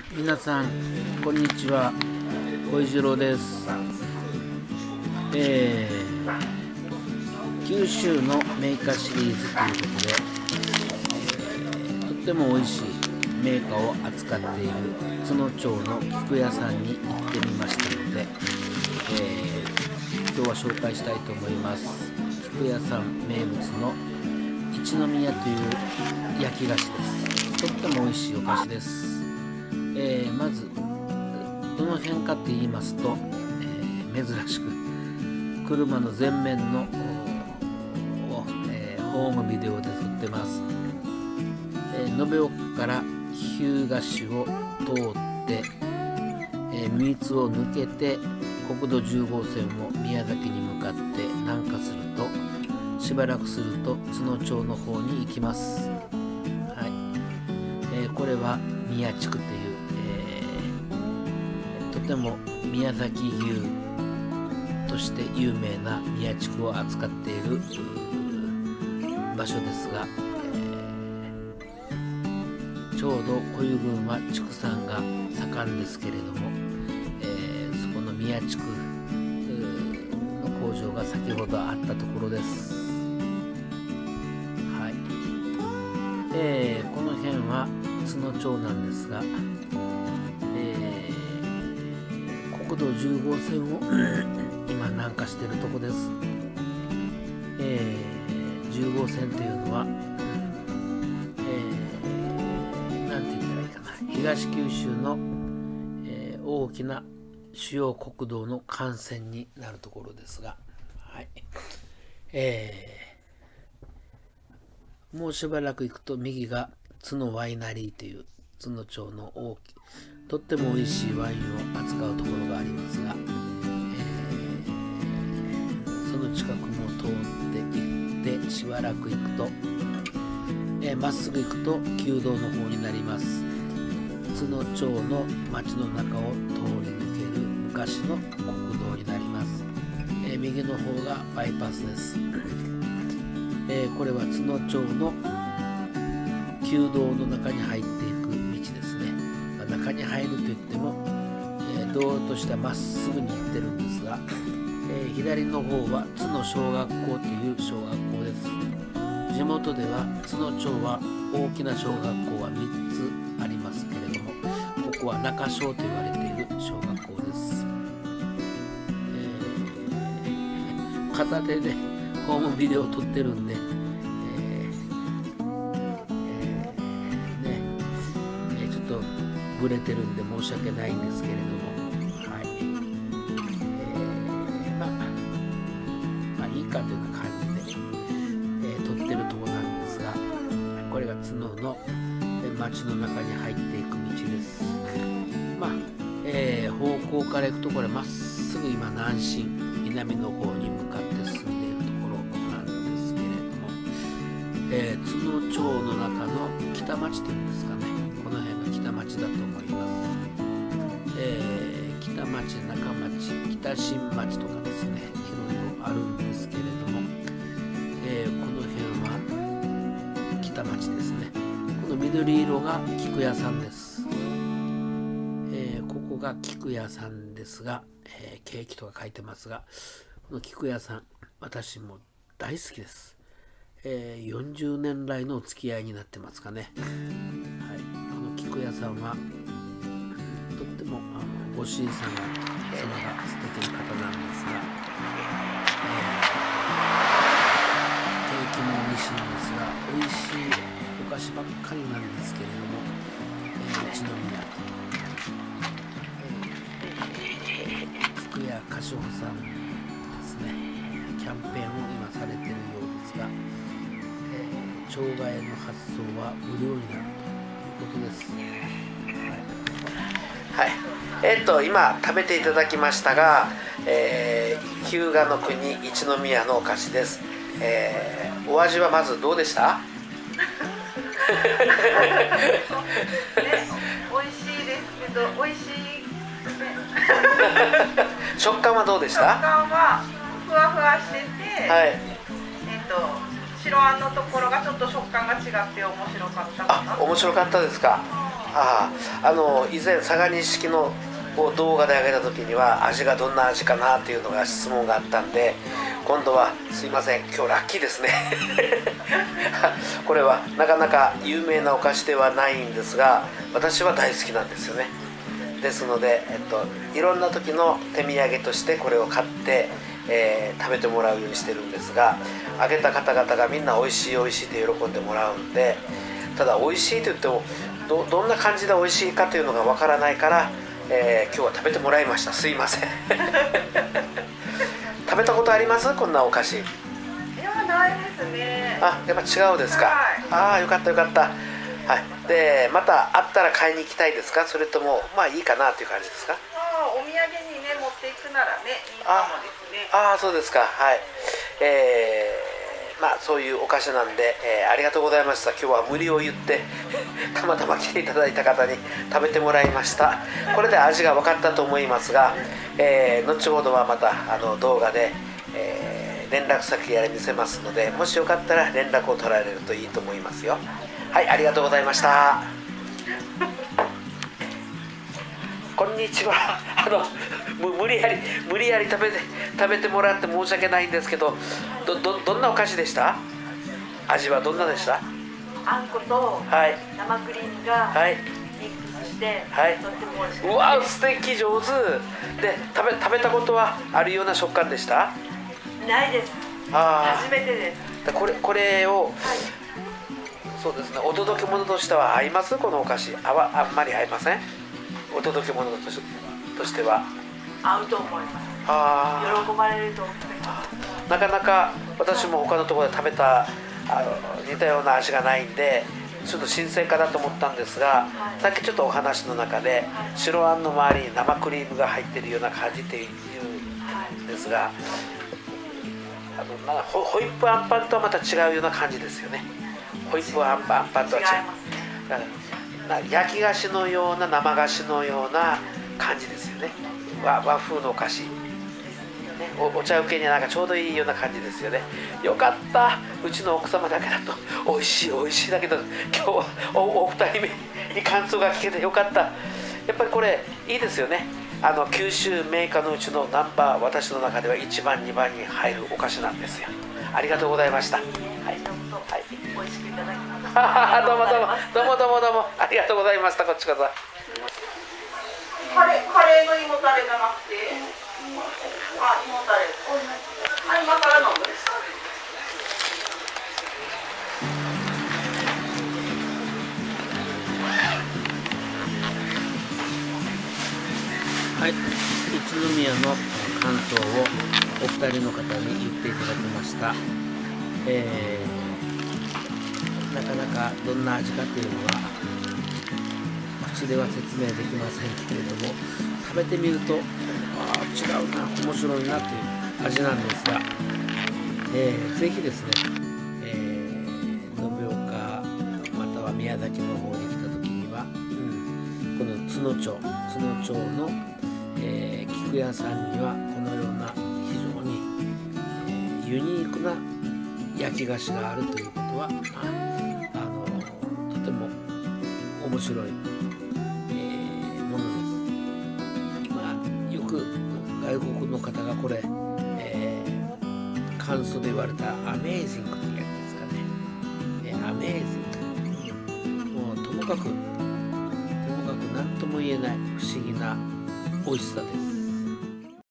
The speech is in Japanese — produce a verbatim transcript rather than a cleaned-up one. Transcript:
皆さんこんにちは、小井次郎です。えー、九州の銘菓シリーズということで、えー、とっても美味しい銘菓を扱っている津野町の菊屋さんに行ってみましたので、えー、今日は紹介したいと思います。菊屋さん名物の一宮という焼き菓子です。とっても美味しいお菓子です。えー、まずどの辺かって言いますと、えー、珍しく車の前面の、えー、ホームビデオで撮ってます。えー、延岡から日向市を通って、えー、三津を抜けて国道じゅう号線を宮崎に向かって南下すると、しばらくすると津野町の方に行きます。はい、えー、これは宮地区という、えー、とても宮崎牛として有名な宮地区を扱っている場所ですが、えー、ちょうど小湯郡は畜産が盛んですけれども、えー、そこの宮地区の工場が先ほどあったところです。はい、えー、この辺は津野町なんですが、えー、国道じゅう号線を今南下しているとこです。えー、じゅう号線というのは、えー、なんて言ったらいいかな、東九州の、えー、大きな主要国道の幹線になるところですが、はい、えー、もうしばらく行くと右が津野ワイナリーという津野町の大きとっても美味しいワインを扱うところがありますが、えー、その近くも通って行ってしばらく行くと、えー、まっすぐ行くと旧道の方になります。津野町の町の中を通り抜ける昔の国道になります。えー、右の方がバイパスです。えー、これは津野町の旧道の中に入っていく道ですね。まあ、中に入るといっても、えー、道路としてはまっすぐに行ってるんですが、えー、左の方は津野小学校という小学校です。地元では津野町は大きな小学校はみっつありますけれども、ここは中小と言われている小学校です。えー、片手でホームビデオを撮ってるんで、ブレてるんで申し訳ないんですけれども、はい、えー、まあ、まあいいかというような感じで、えー、撮ってるところなんですが、これが津野の町の中に入っていく道です。まあ、えー、方向から行くとこれまっすぐ今南進南の方に向かって進んでいるところなんですけれども、えー、津野町の中の北町というんですかね、この辺が北町だと思います。えー、北町、中町、北新町とかですね、いろいろあるんですけれども、えー、この辺は北町ですね。この緑色が菊屋さんです。えー、ここが菊屋さんですが、えー、ケーキとか書いてますが、この菊屋さん、私も大好きです。えー、よんじゅうねん来のお付き合いになってますかね。はい、この菊屋さんはとってもあのご主人さんが様が素敵な方なんですが、えー、ケーキも美味しいんですが、美味しいお菓子ばっかりなんですけれども、えー、一宮、えー、菊屋菓子舗さんですね、キャンペーンを今されているようですが、町外への発送は無料になるということです。はい、はい、えっと今食べていただきましたが、えー、日向の国一宮のお菓子です。えー、お味はまずどうでした？ ね、美味しいですけど、美味しい、ね、 食感はどうでした？ 食感はふわふわしてて、はい、えっと白あんのところがちょっと食感が違って面白かったかな。 あ、面白かったですか。 ああ、あの以前佐賀錦のを動画で上げた時には味がどんな味かなっていうのが質問があったんで、今度はすいません、今日ラッキーですねこれはなかなか有名なお菓子ではないんですが、私は大好きなんですよね。ですので、えっと、いろんな時の手土産としてこれを買って、えー、食べてもらうようにしてるんですが、あげた方々がみんな美味しい美味しいって喜んでもらうんで、ただ美味しいと言っても ど, どんな感じで美味しいかというのがわからないから、えー、今日は食べてもらいました。すいません食べたことあります？こんなお菓子。 いや、ないですね。 あ、やっぱ違うですか。 はい、 ああ、よかったよかった。はい、でまたあったら買いに行きたいですか？それともまあいいかなという感じですか？ あ、お土産にね持っていくならね、いいかもですね。 ああ、そうですか。はい、えー、まあそういうお菓子なんで、えー、ありがとうございました。今日は無理を言ってたまたま来ていただいた方に食べてもらいました。これで味が分かったと思いますが、えー、後ほどはまたあの動画で、えー、連絡先やら見せますので、もしよかったら連絡を取られるといいと思いますよ。はい、ありがとうございましたこんにちは。あの無理やり無理やり食べて食べてもらって申し訳ないんですけど、どどどんなお菓子でした？味はどんなでした？ あんこと生クリームがミックスして、はい、とっても美味しい。うわ、素敵、上手で、食べ食べたことはあるような食感でした？ ないです。 あ、 初めてです。 これこれを、はい、そうですね、お届け物としては合います？このお菓子あわあんまり合いません？お届け物とし、としては合うと思います。 あ、 喜ばれると思います。 なかなか私も他のところで食べたあの似たような味がないんで、ちょっと新鮮かなと思ったんですが、はい、さっきちょっとお話の中で、はい、白あんの周りに生クリームが入ってるような感じっていうんですが、はい、あのまあ、ホ, ホイップあんパンとはまた違うような感じですよね。ホイップあんパンとは違う。焼き菓子のような生菓子のような感じですよね。 和, 和風のお菓子、ね、お, お茶受けになんかちょうどいいような感じですよね。よかった。うちの奥様だけだと美味しい美味しいだけど、今日は お, お二人目に感想が聞けてよかった。やっぱりこれいいですよね。あの九州メーカーのうちのナンバー、私の中ではいちばんにばんに入るお菓子なんですよ。ありがとうございました。はい、はい、 美味しくいただきます。 どうもどうもどうもどうもどうもありがとうございました。こっちこそ。 カレーカレーの芋タレじゃなくて、あ、芋タレ。あ、今から飲むです。 はい、一宮の感想をお二人の方に言っていただきました。えー、なかなかどんな味かというのは口では説明できませんけれども、食べてみると、ああ違うな、面白いなという味なんですが、えー、ぜひですね、えー、延岡または宮崎の方に来た時には、うん、この津野町津野町の、えー、菊屋さんにはこのような非常に、えー、ユニークな焼き菓子があるということは、まあ、あのとても面白い、えー、ものです。まあ、よく外国の方がこれ、えー、感想で言われたアメージングというやつですかね。えー、アメージング。もうともかくともかく何とも言えない不思議な美味しさです。